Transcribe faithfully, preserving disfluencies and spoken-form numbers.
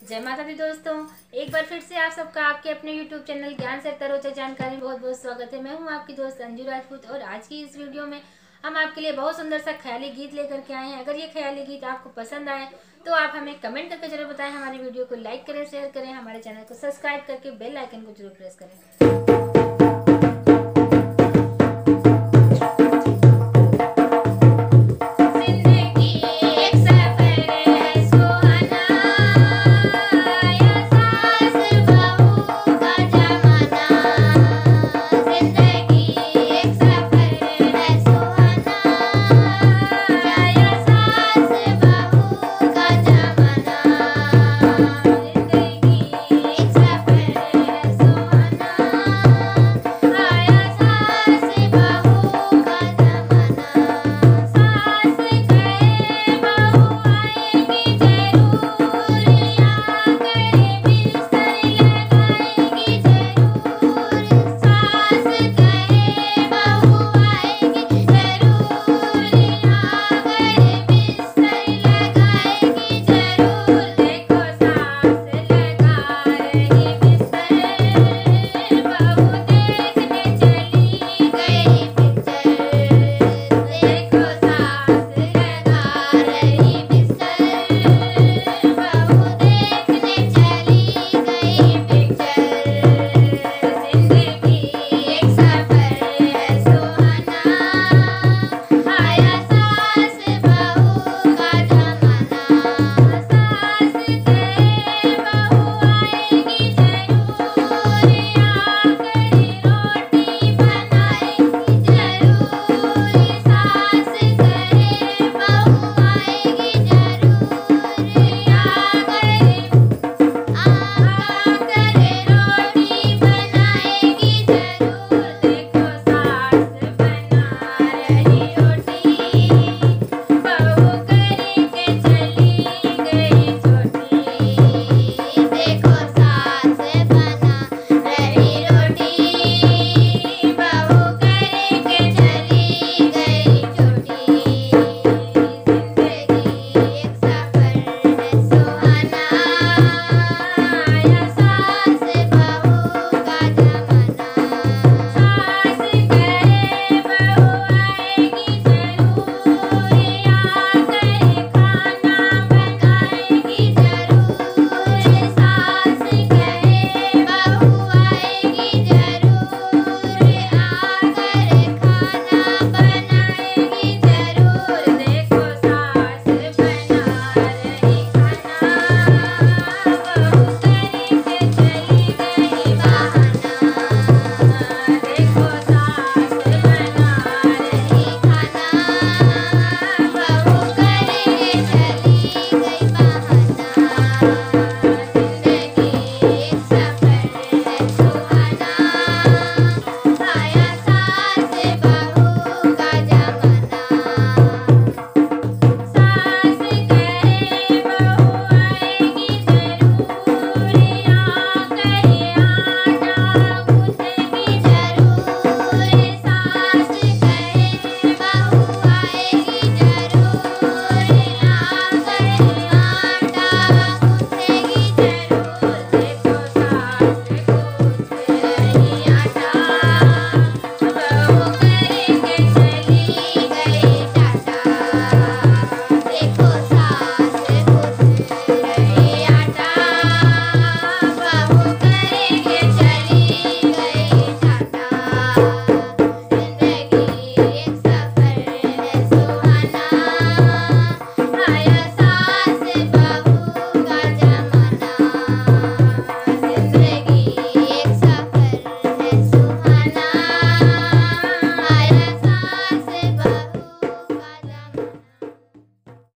जय माता दी दोस्तों, एक बार फिर से आप सबका आपके अपने यूट्यूब चैनल ज्ञान से तरोचा जानकारी बहुत बहुत स्वागत है। मैं हूं आपकी दोस्त अंजू राजपूत और आज की इस वीडियो में हम आपके लिए बहुत सुंदर सा ख्याली गीत लेकर के आए हैं। अगर ये ख्याली गीत आपको पसंद आए तो आप हमें कमेंट करके जरूर बताएं। हमारी वीडियो को लाइक करें, शेयर करें, हमारे चैनल को सब्सक्राइब करके बेल आइकन को जरूर प्रेस करें।